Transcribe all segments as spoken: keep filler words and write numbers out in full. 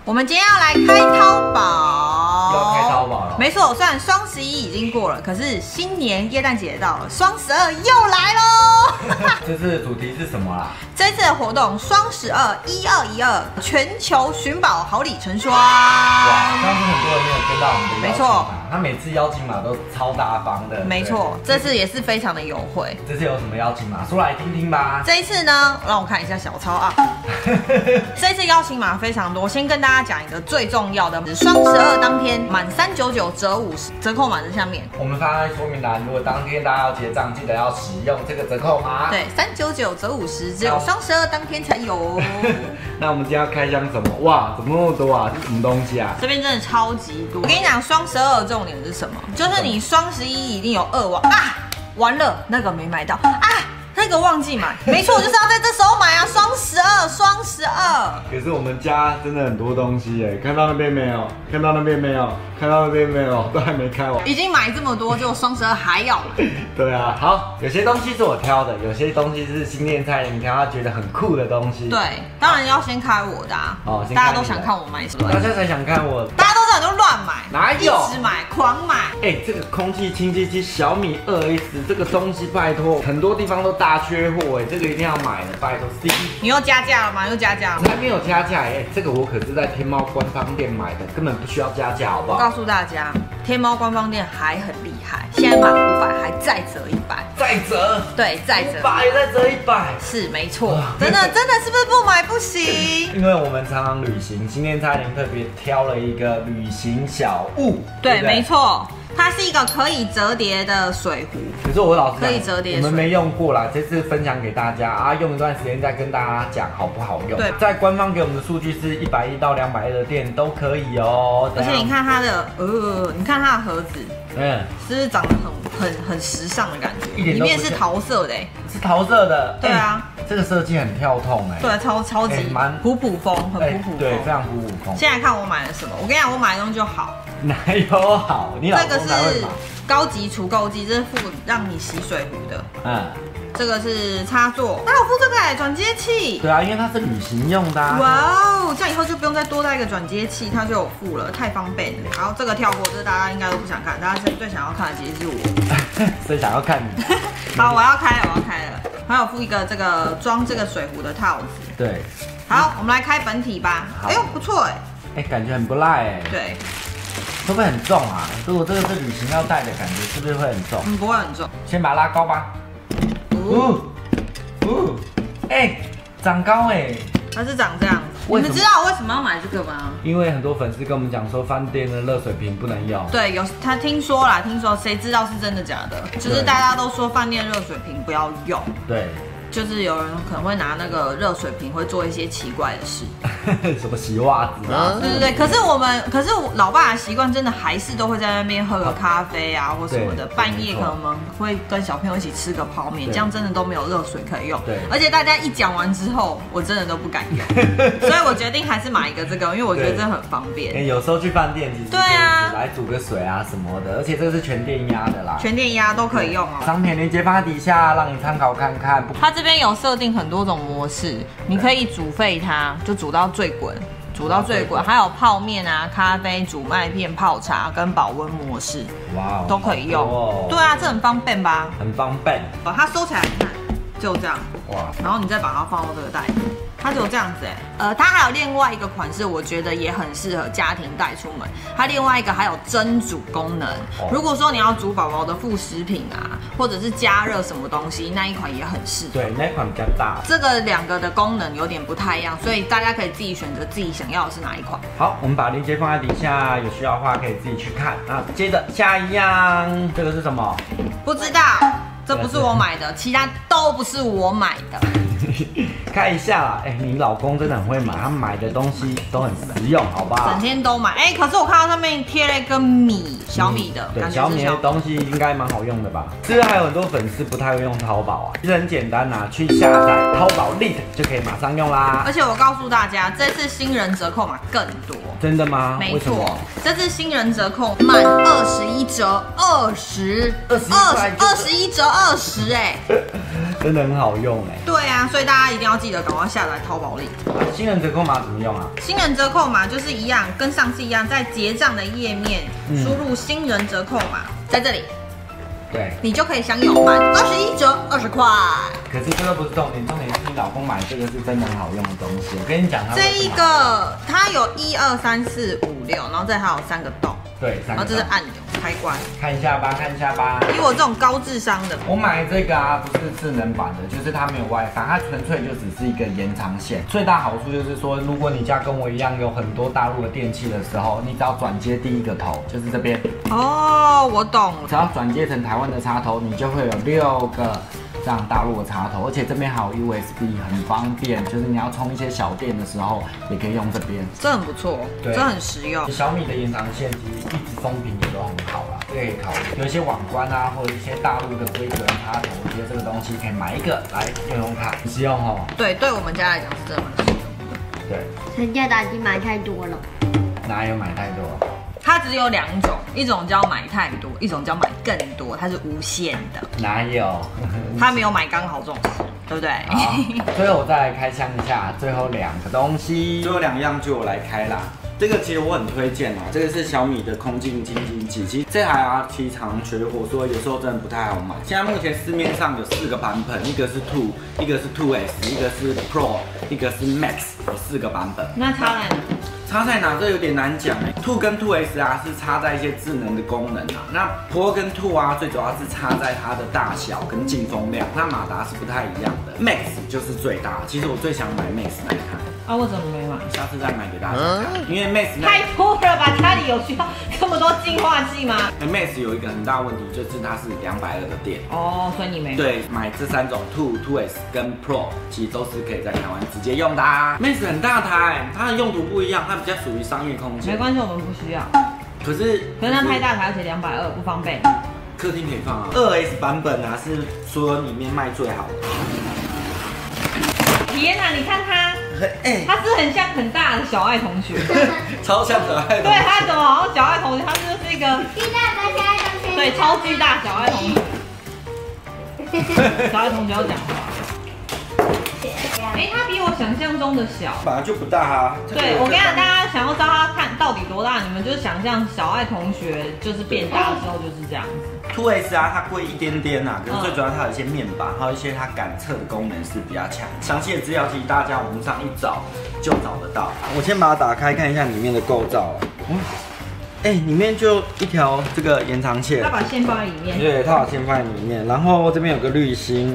我们今天要来开淘宝， 要开淘宝了。 没错，虽然双十一已经过了，可是新年耶诞节到了，双十二又来喽。 这次的主题是什么啦？ 这次的活动双十二一二一二全球寻宝好礼成双。 哇，上次很多人没有跟到我们的邀请码， 没错， 他每次邀请码都超大方的。 没错，这次也是非常的优惠。 这次有什么邀请码？说来听听吧。 这一次呢，让我看一下小抄啊。这一次邀请码非常多，先跟大家讲一个最重要的，双十二当天满三九九折五十，折扣码在下面。 我们放在说明栏，如果当天大家要结账，记得要使用这个折扣码。 对，三九九折五十，只有双十二当天才有。 那我们今天要开箱什么？哇，怎么那么多啊？这是什么东西啊？ 这边真的超级多。我跟你讲，双十二的重点是什么？就是你双十一一定有二网啊，完了那个没买到啊。那个忘记买，没错，就是要在这时候买啊！双十二，双十二。 可是我们家真的很多东西耶，看到那边没有？看到那边没有？看到那边没有？都还没开完。 已经买这么多，就双十二还要买。 对啊，好，有些东西是我挑的，有些东西是新店菜你挑，他觉得很酷的东西。 对，当然要先开我的啊。哦，大家都想看我买什么？ 大家才想看我。 大家都知道你都乱买， 哪有？ 一直买，狂买。 哎，这个空气清净机小米二 S 这个东西，拜托，很多地方都大缺货哎，这个一定要买的，拜托。C， 你又加价了吗？又加价了吗？ 还没有加价哎，这个我可是在天猫官方店买的，根本不需要加价，好不好？ 我告诉大家，天猫官方店还很厉害，现在满五百还再折一百， 再折， 对，再折， 百再折一百， 是没错，真的真的是不是不买不行？ 因为我们常常旅行，新店菜林特别挑了一个旅行小物， 对，对没错。它是一个可以折叠的水壶， 可是我老实讲， 可以折叠， 我们没用过啦，这次分享给大家啊，用一段时间再跟大家讲好不好用。对，在官方给我们的数据是一百一到两百二的店都可以哦。 而且你看它的，呃，你看它的盒子，嗯，是不是长得很很很时尚的感觉？里面是桃色的， 是桃色的。 对啊， 这个设计很跳痛哎。 对，超超级蛮普普风，很普普风。 对，非常普普风。 现在看我买了什么？我跟你讲，我买的东西就好。 哪有好？你老公才会买。 高级除垢机，这是附让你洗水壶的。嗯，这个是插座，它有附这个哎转接器。对啊，因为它是旅行用的。 哇哦，这样以后就不用再多带一个转接器，它就有附了，太方便了。好，这个跳过，这大家应该都不想看，大家最想要看的其实是我。 最想要看你。 好，我要开了，我要开了。还有附一个这个装这个水壶的套子。 对。 好，我们来开本体吧。哎呦，不错哎。 哎，感觉很不赖哎。 对。 会不会很重啊？如果这个是旅行要带的感觉，是不是会很重？ 嗯，不会很重。 先把它拉高吧。哦，哦，哎，长高哎。它是长这样。你们知道我为什么要买这个吗？ 因为很多粉丝跟我们讲说，饭店的热水瓶不能用。 对，有他听说啦，听说谁知道是真的假的？就是大家都说饭店热水瓶不要用。对。就是有人可能会拿那个热水瓶，会做一些奇怪的事， 什么洗袜子啊？ 对对对。可是我们，可是老爸的习惯真的还是都会在那边喝个咖啡啊，或什么的。半夜可能我们会跟小朋友一起吃个泡面，这样真的都没有热水可以用。对。而且大家一讲完之后，我真的都不敢用，所以我决定还是买一个这个，因为我觉得这很方便。 哎，有时候去饭店其实对啊，来煮个水啊什么的，而且这个是全电压的啦， 全电压都可以用哦。 商品链接放在底下，让你参考看看。 它这边有设定很多种模式，你可以煮沸它，就煮到最滚，煮到最滚，还有泡面啊、咖啡、煮麦片、泡茶跟保温模式，哇，都可以用。哦、对啊，这很方便吧？ 很方便。 把它收起来，你看，就这样。哇，然后你再把它放到这个袋子。它只有这样子哎，呃，它还有另外一个款式，我觉得也很适合家庭带出门。它另外一个还有蒸煮功能，如果说你要煮宝宝的副食品啊，或者是加热什么东西，那一款也很适合。 对，那一款比较大。 这个两个的功能有点不太一样，所以大家可以自己选择自己想要的是哪一款。 好，我们把链接放在底下，有需要的话可以自己去看。那接着下一样，这个是什么？ 不知道，这不是我买的，其他都不是我买的。 看一下啦，哎，你老公真的很会买，他买的东西都很实用，好不好？ 整天都买，哎，可是我看到上面贴了一个米，小米的， 对，小米的东西应该蛮好用的吧？其实还有很多粉丝不太会用淘宝啊，其实很简单呐，去下载淘宝 Lite 就可以马上用啦。 而且我告诉大家，这次新人折扣码更多。 真的吗？ 没错，这次新人折扣满二十一折二十，二十二十一折二十，哎。 真的很好用哎。 对啊，所以大家一定要记得赶快下载淘宝里。 新人折扣码怎么用啊？ 新人折扣码就是一样，跟上次一样，在结账的页面输入新人折扣码，在这里。 对， 你就可以享有满二十一折二十块。 可是这个不是重点，重点是你老公买这个是真的很好用的东西。我跟你讲，它这一个它有一二三四五六，然后这还有三个洞。对，然后这是按钮开关。看一下吧，看一下吧。以我这种高智商的，我买这个啊，不是智能版的，就是它没有 WiFi， 它纯粹就只是一个延长线。最大好处就是说，如果你家跟我一样有很多大陆的电器的时候，你只要转接第一个头，就是这边。哦，我懂。只要转接成台湾的插头，你就会有六个这样大陆的插头，而且这边还有 U S B， 很方便。就是你要充一些小电的时候，也可以用这边。这很不错，对，这很实用。小米的延长线其实一直风评也都很好啦，这个可以考虑。有一些网关啊，或者一些大陆的规格插头，我觉得这个东西可以买一个来用用看，很实用哦。对，对我们家来讲是真的蛮实用的。对，陈家打机买太多了。哪有买太多？ 它只有两种，一种叫买太多，一种叫买更多，它是无限的。哪有？它没有买刚好这种事，对不对？好，最后我再来开箱一下最后两个东西，最后两样就我来开啦。这个其实我很推荐哦，这个是小米的空净清净机，其实这台啊其实常缺货，所以有时候真的不太好买。现在目前市面上有四个版本，一个是 Two， 一个是 Two S， 一个是 Pro， 一个是 Max， 有四个版本。那差在哪？ 差在哪？这有点难讲哎。Two 跟 Two S 啊是差在一些智能的功能啊。那 Pro 跟 Two 啊最主要是差在它的大小跟进风量。那马达是不太一样的。Max 就是最大。其实我最想买 Max 来看。啊，为什么没买？下次再买给大家看。因为 Max 太多了吧？家里有需要这么多净化器吗？那 Max 有一个很大问题，就是它是两百二的电。哦，所以你没买。对，买这三种 Two、Two S 跟 Pro， 其实都是可以在台湾直接用的啊。Max 很大台，它的用途不一样，它比较属于商业空间。没关系，我们不需要。可是，可是它太大台，而且两百二不方便。客厅可以放啊。二 S 版本啊是所有里面卖最好的。天哪，你看它，哎，它是很像很大的小爱同学，超像小爱同学。对，它怎么好像小爱同学？它就是一个巨大的小爱同学。对，超巨大小爱同学。小爱同学要讲话。 哎，它比我想象中的小，本来就不大啊。对，我跟你讲，大家想要知道它看到底多大，你们就想象小爱同学就是变大的时候就是这样子。Two S 啊，它贵一点点呐，可是最主要它有一些面板，还有一些它感测的功能是比较强。详细的资料其实大家网络上一找就找得到。我先把它打开看一下里面的构造。嗯，哎，里面就一条这个延长线，它把线放在里面。对，它把线放在里面，然后这边有个滤芯。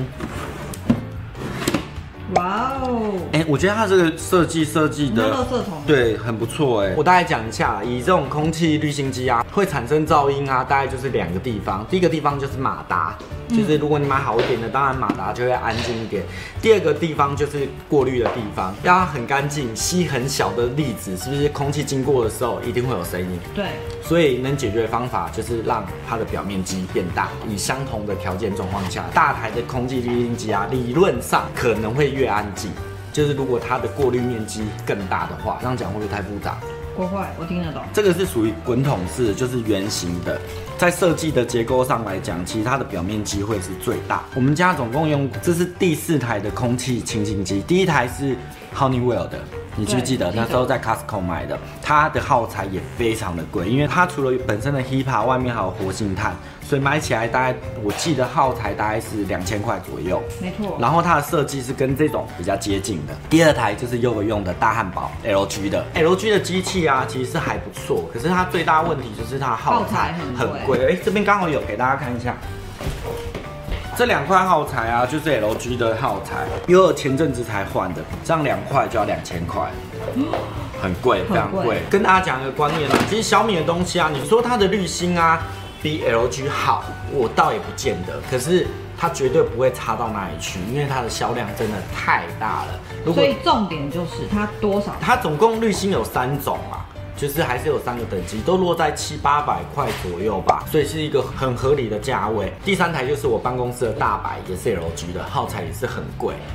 哇哦！哎，我觉得它这个设计设计的，对，很不错哎。我大概讲一下，以这种空气滤芯机啊，会产生噪音啊，大概就是两个地方。第一个地方就是马达，就是如果你买好一点的，当然马达就会安静一点。第二个地方就是过滤的地方，要它很干净，吸很小的粒子，是不是空气经过的时候一定会有声音？对。所以能解决的方法就是让它的表面积变大。以相同的条件状况下，大台的空气滤芯机啊，理论上可能会越安静。 就是如果它的过滤面积更大的话，这样讲会不会太复杂？不会，我听得懂。这个是属于滚筒式，就是圆形的。在设计的结构上来讲，其实它的表面积会是最大。我们家总共用，这是第四台的空气清净机，第一台是 Honeywell 的。 你记不记得那时候在 Costco 买的？它的耗材也非常的贵，因为它除了本身的 H E P A， 外面还有活性炭，所以买起来大概我记得耗材大概是两千块左右。没错。然后它的设计是跟这种比较接近的。第二台就是又有用的大汉堡 L G 的 ，L G 的机器啊，其实是还不错，可是它最大问题就是它耗材很贵。哎，这边刚好有给大家看一下。 这两块耗材啊，就是 L G 的耗材，因为我前阵子才换的，这样两块就要两千块，很贵，非常贵。跟大家讲一个观念啦，其实小米的东西啊，你说它的滤芯啊比 L G 好，我倒也不见得，可是它绝对不会差到哪里去，因为它的销量真的太大了。所以重点就是它多少？它总共滤芯有三种啊。 就是还是有三个等级，都落在七八百块左右吧，所以是一个很合理的价位。第三台就是我办公室的大白，也是 L G 的，耗材也是很贵。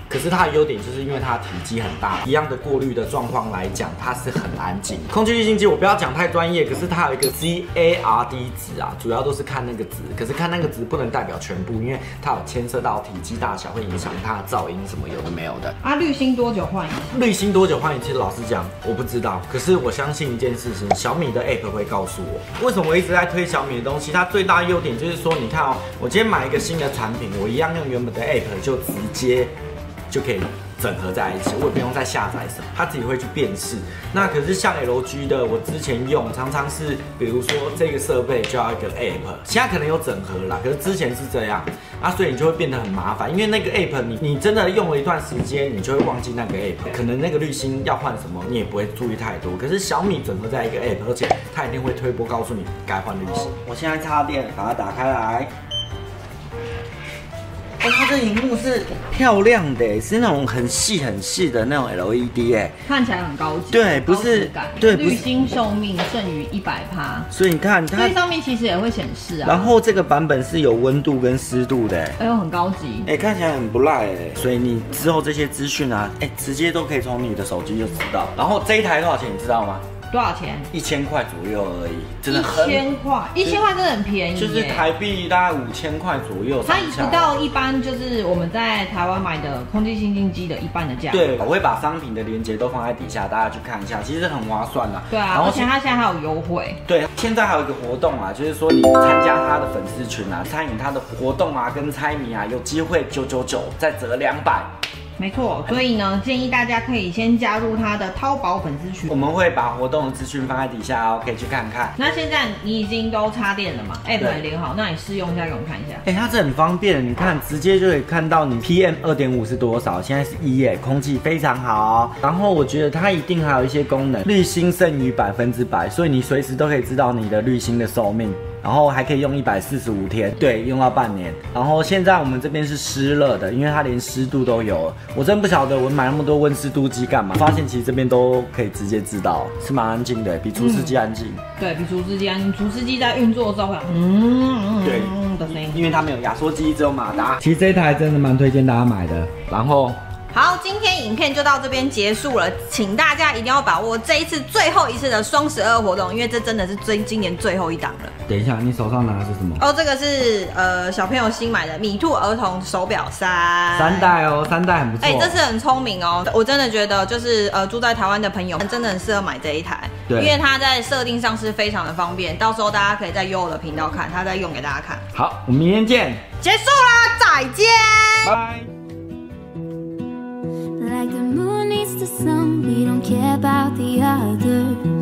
可是它的优点就是因为它的体积很大，一样的过滤的状况来讲，它是很安静。空气滤清机我不要讲太专业，可是它有一个 C A R D 值啊，主要都是看那个值，可是看那个值不能代表全部，因为它有牵涉到体积大小，会影响它的噪音什么有的没有的。 啊，滤芯多久换一次？ 滤芯多久换一次？老实讲，我不知道。可是我相信一件事情，小米的 App 会告诉我。为什么我一直在推小米的东西？它最大的优点就是说，你看哦，我今天买一个新的产品，我一样用原本的 App 就直接就可以整合在一起，我也不用再下载什么，它自己会去辨识。那可是像 L G 的，我之前用常常是，比如说这个设备就要一个 App， 现在可能有整合啦，可是之前是这样，啊，所以你就会变得很麻烦，因为那个 App 你你真的用了一段时间，你就会忘记那个 App， 可能那个滤芯要换什么，你也不会注意太多。可是小米整合在一个 App， 而且它一定会推播告诉你该换滤芯。我现在插电，把它打开来。哦，它这荧幕是漂亮的，是那种很细很细的那种 L E D 哎， 看起来很高级。 对，不是， 对，滤芯寿命剩余一百趴， 所以你看它， 所以上面其实也会显示啊。 然后这个版本是有温度跟湿度的， 哎呦，很高级， 哎，看起来很不赖哎。所以你之后这些资讯啊，哎，直接都可以从你的手机就知道。然后这一台多少钱，你知道吗？ 多少钱？ 一千块左右而已，真的很。一千块，一千块真的很便宜， 就是台币大概五千块左右。 它不到一般就是我们在台湾买的空气清净机的一半的价格。 对，我会把商品的链接都放在底下，大家去看一下，其实很划算啦。 对啊，而且它现在还有优惠。 对，现在还有一个活动啊，就是说你参加他的粉丝群啊，参与他的活动啊，跟猜谜啊，有机会九九九再折两百。 没错，所以呢，建议大家可以先加入他的淘宝粉丝群， 我们会把活动的资讯放在底下哦，可以去看看。 那现在你已经都插电了嘛 ？App 也连好，那你试用一下给我们看一下。 哎、欸，它这很方便，你看直接就可以看到你 P M 二点五 是多少，现在是一耶，空气非常好。然后我觉得它一定还有一些功能，滤芯剩余百分之百，所以你随时都可以知道你的滤芯的寿命。然后还可以用一百四十五天，对，用到半年。然后现在我们这边是湿热的，因为它连湿度都有了。我真不晓得我买那么多温湿度计干嘛，发现其实这边都可以直接知道，是蛮安静的，比除湿机安静。嗯、 对比除湿机安静，除湿机在运作的时候会嗯对的声音， 因为它没有压缩机，只有马达。其实这一台真的蛮推荐大家买的。然后。 好，今天影片就到这边结束了，请大家一定要把握这一次最后一次的双十二活动，因为这真的是最今年最后一档了。 等一下，你手上拿的是什么？ 哦，这个是呃小朋友新买的米兔儿童手表三三代哦，三代很不错。 哎、欸，这次很聪明哦，我真的觉得就是呃住在台湾的朋友真的很适合买这一台，对，因为它在设定上是非常的方便，到时候大家可以在优我的频道看，它再用给大家看。 好，我们明天见， 结束啦，再见， 拜。 Like the moon needs the sun, we don't care about the others.